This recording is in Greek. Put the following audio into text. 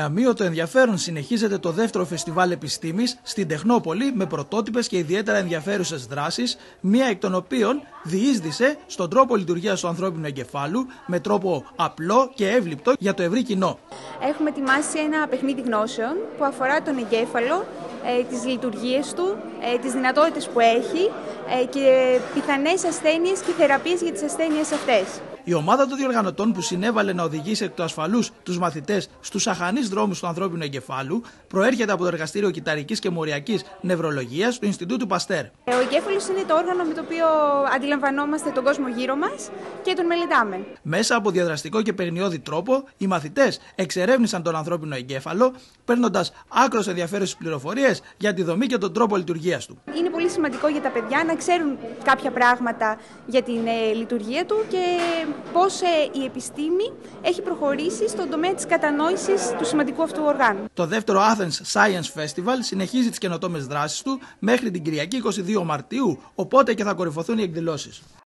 αμύωτο ενδιαφέρον συνεχίζεται το δεύτερο φεστιβάλ επιστήμης στην Τεχνόπολη με πρωτότυπες και ιδιαίτερα ενδιαφέρουσες δράσεις, μία εκ των οποίων διείσδησε στον τρόπο λειτουργίας του ανθρώπινου εγκεφάλου με τρόπο απλό και εύληπτο για το ευρύ κοινό. Έχουμε ετοιμάσει ένα παιχνίδι γνώσεων που αφορά τον εγκέφαλο, τις λειτουργίες του, τις δυνατότητες που έχει και πιθανές ασθένειες και θεραπείες για τις ασθένειες αυτές. Η ομάδα των διοργανωτών που συνέβαλε να οδηγήσει εκ του ασφαλούς τους μαθητές στους αχανείς δρόμους του ανθρώπινου εγκεφάλου προέρχεται από το Εργαστήριο Κυταρικής και Μοριακής Νευρολογίας του Ινστιτούτου Παστέρ. Ο εγκέφαλος είναι το όργανο με το οποίο αντιλαμβανόμαστε τον κόσμο γύρω μας και τον μελετάμε. Μέσα από διαδραστικό και παιχνιώδη τρόπο, οι μαθητές εξερεύνησαν τον ανθρώπινο εγκέφαλο, παίρνοντας άκρως ενδιαφέρουσες πληροφορίες για τη δομή και τον τρόπο λειτουργίας του. Είναι πολύ σημαντικό για τα παιδιά να ξέρουν κάποια πράγματα για την λειτουργία του και πώς η επιστήμη έχει προχωρήσει στον τομέα της κατανόησης του σημαντικού αυτού οργάνου. Το δεύτερο Athens Science Festival συνεχίζει τις καινοτόμες δράσεις του μέχρι την Κυριακή 22 Μαρτίου, οπότε και θα κορυφωθούν οι εκδηλώσεις.